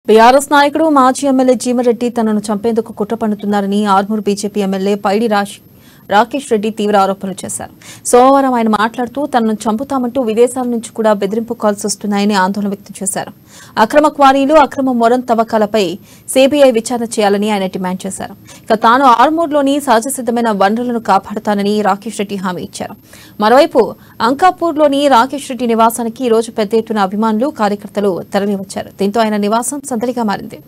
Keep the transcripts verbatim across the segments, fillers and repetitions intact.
BRS నాయకుడు మాజీ MLA జీమరెడ్డి తనను చంపేందుకు కుట్ర పన్నుతున్నారని ఆర్మూర్ బీజేపీ ఎమ్మెల్యే పైడి రాకేష్ రెడ్డి తీవ్ర ఆరోపణలు చేశారు. సోమవారం ఆయన మాట్లాడుతూ తనను చంపుతామంటూ విదేశాల నుంచి కూడా బెదిరింపు కాల్స్ వస్తున్నాయని ఆందోళన వ్యక్తం చేశారు. అక్రమ క్వారీలు, అక్రమ మొరం తవ్వకాలపై సీబీఐ విచారణ చేయాలని ఆయన డిమాండ్ చేశారు. ఇక తాను ఆర్మూర్లోని సహజ సిద్దమైన వనరులను కాపాడుతానని రాకేష్ రెడ్డి హామీ ఇచ్చారు. మరోవైపు అంకాపూర్లోని రాకేష్ రెడ్డి నివాసానికి ఈ రోజు పెద్ద ఎత్తున అభిమానులు, కార్యకర్తలు తరలివచ్చారు. దీంతో ఆయన నివాసం సందడిగా మారింది.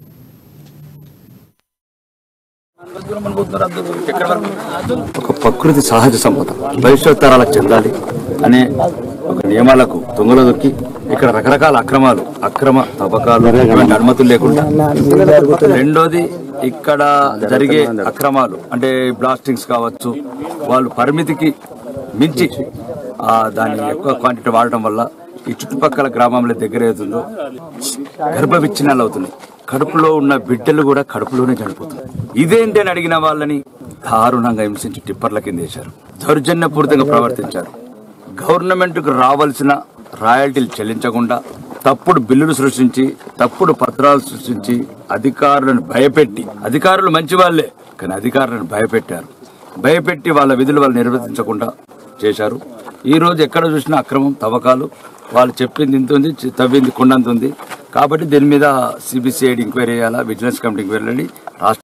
ఒక ప్రకృతి సహజ సంపద భవిష్యత్ తరాలకు చెందాలి అనే ఒక నియమాలకు తొంగలో దొక్కి ఇక్కడ రకరకాల అక్రమాలు అక్రమ తవ్వకాలు ఎటువంటి అనుమతులు లేకుండా, రెండోది ఇక్కడ జరిగే అక్రమాలు అంటే బ్లాస్టింగ్స్ కావచ్చు, వాళ్ళు పరిమితికి మించి దాని ఎక్కువ క్వాంటిటీ వాడటం వల్ల ఈ చుట్టుపక్కల గ్రామంలో దగ్గర అవుతుందో గర్భ విచ్ఛిన్నాలు అవుతున్నాయి. కడుపులో ఉన్న బిడ్డలు కూడా కడుపులోనే చనిపోతున్నారు. ఇదేంటి అని అడిగిన వాళ్ళని దారుణంగా హింసించి టిప్పర్ల కింద వేశారు. దౌర్జన్యపూరితంగా ప్రవర్తించారు. గవర్నమెంట్ కు రావాల్సిన రాయల్టీలు చెల్లించకుండా తప్పుడు బిల్లులు సృష్టించి, తప్పుడు పత్రాలు సృష్టించి అధికారులను భయపెట్టి, అధికారులు మంచి వాళ్లే కానీ అధికారులను భయపెట్టారు. భయపెట్టి వాళ్ళ విధులు వాళ్ళు నిర్వర్తించకుండా చేశారు. ఈ రోజు ఎక్కడ చూసినా అక్రమం, తవ్వకాలు, వాళ్ళు చెప్పింది ఇంత ఉంది, తవ్వింది కొండంత ఉంది. కాబట్టి దీని మీద సిబిసిఐడి ఎంక్వైరీ చేయాలా, విజిలెన్స్ కమిటీ ఎంక్వైరీ రాష్ట్ర